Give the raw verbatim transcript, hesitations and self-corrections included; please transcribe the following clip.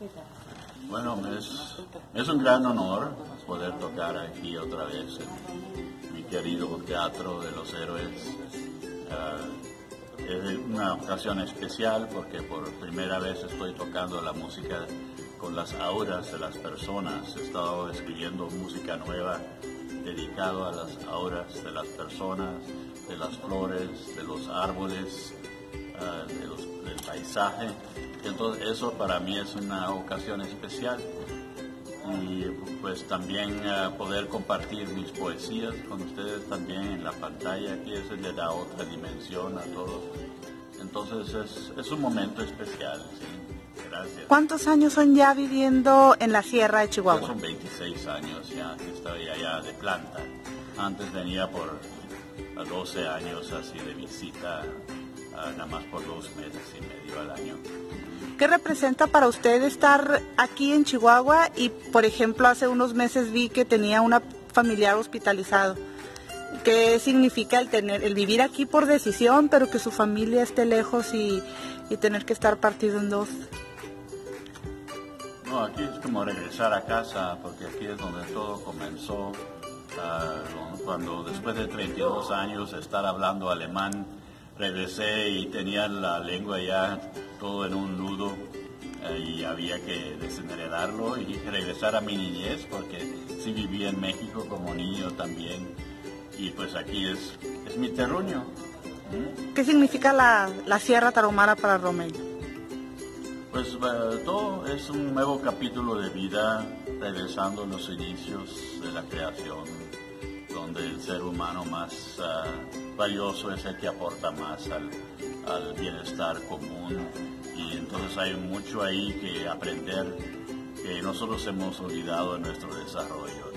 Bueno, es, es un gran honor poder tocar aquí otra vez en mi querido Teatro de los Héroes. Uh, es una ocasión especial porque por primera vez estoy tocando la música con las auras de las personas. He estado escribiendo música nueva dedicado a las auras de las personas, de las flores, de los árboles, uh, de los, del paisaje. Entonces eso para mí es una ocasión especial y pues también uh, poder compartir mis poesías con ustedes también en la pantalla, aquí eso le da otra dimensión a todo. Entonces es, es un momento especial, sí. Gracias. ¿Cuántos años son ya viviendo en la Sierra de Chihuahua? Yo son veintiséis años ya que estoy allá de planta. Antes venía por doce años así de visita, uh, nada más por dos meses y medio al año. ¿Qué representa para usted estar aquí en Chihuahua? Y, por ejemplo, hace unos meses vi que tenía una familiar hospitalizado. ¿Qué significa el tener, el vivir aquí por decisión, pero que su familia esté lejos y, y tener que estar partido en dos? No, aquí es como regresar a casa, porque aquí es donde todo comenzó. Uh, cuando después de treinta y dos años de estar hablando alemán, regresé y tenía la lengua ya todo en un nudo eh, y había que desenredarlo y regresar a mi niñez porque sí viví en México como niño también y pues aquí es, es mi terruño. ¿Mm? ¿Qué significa la, la Sierra Tarahumara para Romello? Pues uh, todo es un nuevo capítulo de vida regresando a los inicios de la creación, donde el ser humano más uh, valioso es el que aporta más al, al bienestar común y entonces hay mucho ahí que aprender que nosotros hemos olvidado en nuestro desarrollo.